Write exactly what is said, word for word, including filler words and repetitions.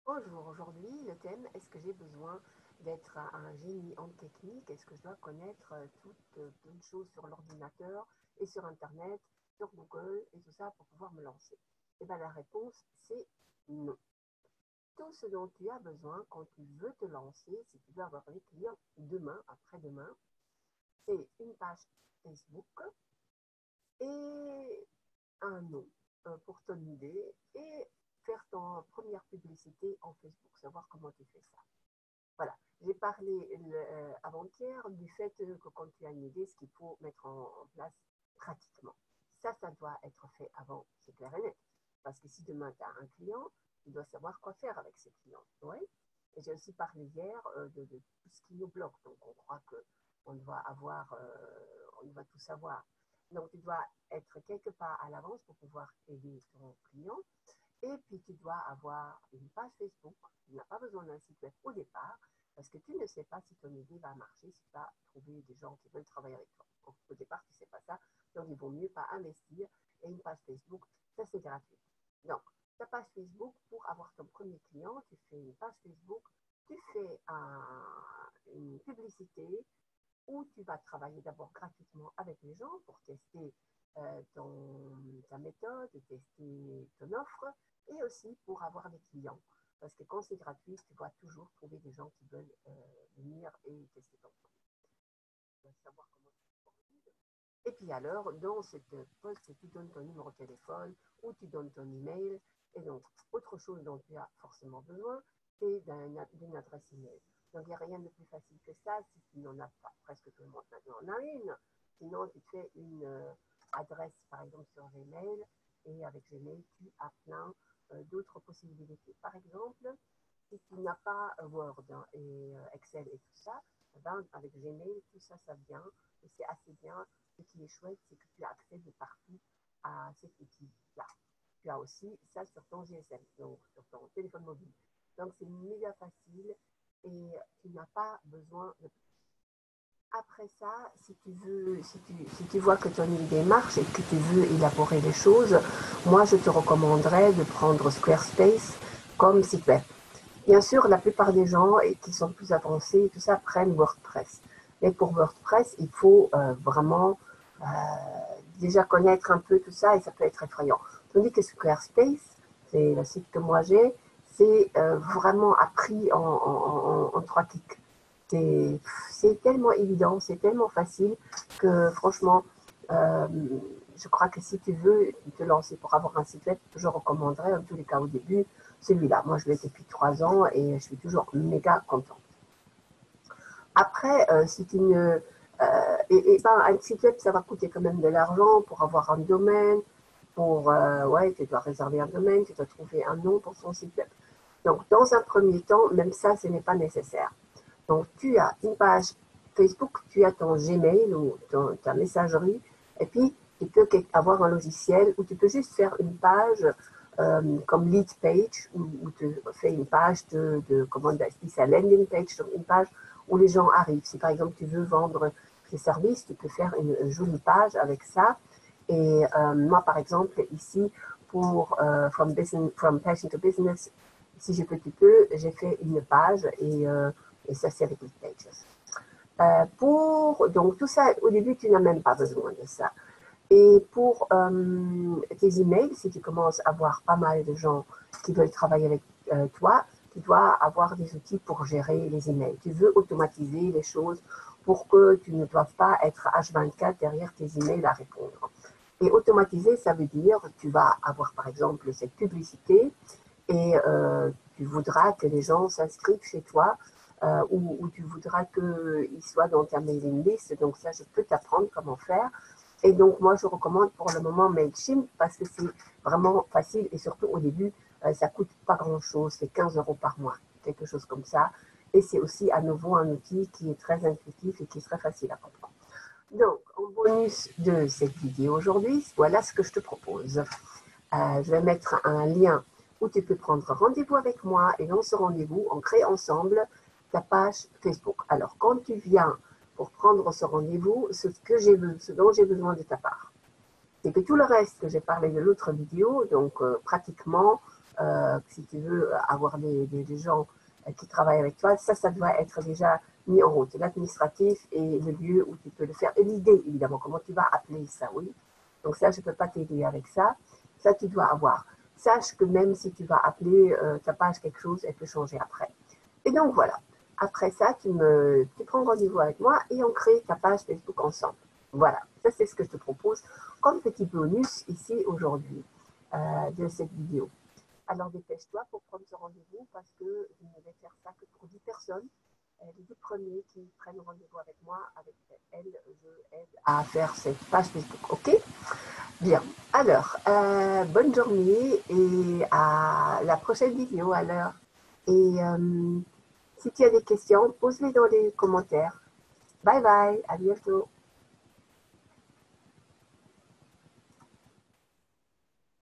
Bonjour, aujourd'hui le thème, est-ce que j'ai besoin d'être un génie en technique? Est-ce que je dois connaître euh, toutes euh, plein de choses sur l'ordinateur et sur Internet, sur Google et tout ça pour pouvoir me lancer? Et bien la réponse c'est non. Tout ce dont tu as besoin quand tu veux te lancer, si tu veux avoir des clients demain, après-demain, c'est une page Facebook et un nom euh, pour ton idée et faire ton première publicité en Facebook, savoir comment tu fais ça. Voilà, j'ai parlé euh, avant-hier du fait que quand tu as une idée, ce qu'il faut mettre en, en place pratiquement. Ça, ça doit être fait avant, c'est clair et net. Parce que si demain tu as un client, tu dois savoir quoi faire avec ces clients. Ouais. Et j'ai aussi parlé hier euh, de, de, tout ce qui nous bloque. Donc on croit qu'on doit avoir, euh, on doit tout savoir. Donc tu dois être quelque part à l'avance pour pouvoir aider ton client. Et puis, tu dois avoir une page Facebook. Tu n'as pas besoin d'un site web au départ, parce que tu ne sais pas si ton idée va marcher, si tu vas trouver des gens qui veulent travailler avec toi. Donc, au départ, tu ne sais pas ça. Donc, il vaut mieux pas investir. Et une page Facebook, ça, c'est gratuit. Donc, ta page Facebook, pour avoir ton premier client, tu fais une page Facebook, tu fais un, une publicité où tu vas travailler d'abord gratuitement avec les gens pour tester euh, ton, ta méthode, tester ton offre et aussi pour avoir des clients. Parce que quand c'est gratuit, tu dois toujours trouver des gens qui veulent euh, venir et tester ton produit. Tu dois savoir comment tu formules. Et puis alors, dans cette poste, tu donnes ton numéro de téléphone ou tu donnes ton email. Et donc, autre chose dont tu as forcément besoin, c'est d'une adresse email. Donc, il n'y a rien de plus facile que ça. Si tu n'en as pas, presque tout le monde maintenant en a une. Sinon, tu fais une euh, adresse, par exemple, sur Gmail. Et avec Gmail, tu as plein euh, d'autres possibilités. Par exemple, si tu n'as pas Word hein, et euh, Excel et tout ça, ben, avec Gmail, tout ça, ça vient. Et c'est assez bien. Ce qui est chouette, c'est que tu as accès de partout à cet outil-là. Tu as aussi ça sur ton G S M, donc sur ton téléphone mobile. Donc c'est méga facile et tu n'as pas besoin de. Après ça, si tu veux, si tu, si tu vois que ton idée marche et que tu veux élaborer les choses, moi je te recommanderais de prendre Squarespace comme site web. Bien sûr, la plupart des gens qui sont plus avancés, tout ça, prennent WordPress. Mais pour WordPress, il faut euh, vraiment euh, déjà connaître un peu tout ça et ça peut être effrayant. Tandis que Squarespace, c'est le site que moi j'ai, c'est euh, vraiment appris en, en, en, en trois clics. C'est tellement évident, c'est tellement facile que franchement, euh, je crois que si tu veux te lancer pour avoir un site web, je recommanderais en tous les cas au début celui-là. Moi, je l'ai depuis trois ans et je suis toujours méga contente. Après, euh, si tu ne... Euh, et, et ben, un site web, ça va coûter quand même de l'argent pour avoir un domaine, pour... Euh, ouais, tu dois réserver un domaine, tu dois trouver un nom pour ton site web. Donc, dans un premier temps, même ça, ce n'est pas nécessaire. Donc, tu as une page Facebook, tu as ton Gmail ou ton, ta messagerie, et puis tu peux avoir un logiciel où tu peux juste faire une page euh, comme lead page, où, où tu fais une page de, de comment on dit ça, landing page, donc une page où les gens arrivent. Si par exemple tu veux vendre tes services, tu peux faire une jolie page avec ça. Et euh, moi, par exemple, ici, pour euh, from, business, from Passion to Business, si je peux, tu peux, j'ai fait une page et, euh, et ça, c'est avec les pages. Euh, pour, donc, tout ça, au début, tu n'as même pas besoin de ça. Et pour euh, tes emails, si tu commences à avoir pas mal de gens qui veulent travailler avec euh, toi, tu dois avoir des outils pour gérer les emails. Tu veux automatiser les choses pour que tu ne doives pas être H vingt-quatre derrière tes emails à répondre. Et automatiser, ça veut dire que tu vas avoir par exemple cette publicité et euh, tu voudras que les gens s'inscrivent chez toi euh, ou, ou tu voudras qu'ils soient dans ta mailing list. Donc ça, je peux t'apprendre comment faire. Et donc, moi, je recommande pour le moment Mailchimp parce que c'est vraiment facile et surtout au début, euh, ça coûte pas grand-chose, c'est quinze euros par mois, quelque chose comme ça. Et c'est aussi à nouveau un outil qui est très intuitif et qui est très facile à comprendre. Donc, en bonus de cette vidéo aujourd'hui, voilà ce que je te propose. Euh, je vais mettre un lien où tu peux prendre rendez-vous avec moi et dans ce rendez-vous, on crée ensemble ta page Facebook. Alors, quand tu viens pour prendre ce rendez-vous, ce, que ce dont j'ai besoin de ta part, c'est que tout le reste que j'ai parlé de l'autre vidéo, donc euh, pratiquement euh, si tu veux avoir des, des, des gens qui travaillent avec toi, ça, ça doit être déjà mis en route. L'administratif et le lieu où tu peux le faire. Et l'idée, évidemment, comment tu vas appeler ça, oui. Donc ça, je ne peux pas t'aider avec ça. Ça, tu dois avoir. Sache que même si tu vas appeler euh, ta page quelque chose, elle peut changer après. Et donc, voilà. Après ça, tu, me, tu prends rendez-vous avec moi et on crée ta page Facebook ensemble. Voilà. Ça, c'est ce que je te propose comme petit bonus ici aujourd'hui euh, de cette vidéo. Alors, dépêche-toi pour prendre ce rendez-vous parce que je ne vais faire ça que pour dix personnes. Les dix premiers qui prennent rendez-vous avec moi, avec elles, je aide à faire cette page Facebook. OK? Bien. Alors, euh, bonne journée et à la prochaine vidéo alors. Et euh, si tu as des questions, pose-les dans les commentaires. Bye bye, à bientôt.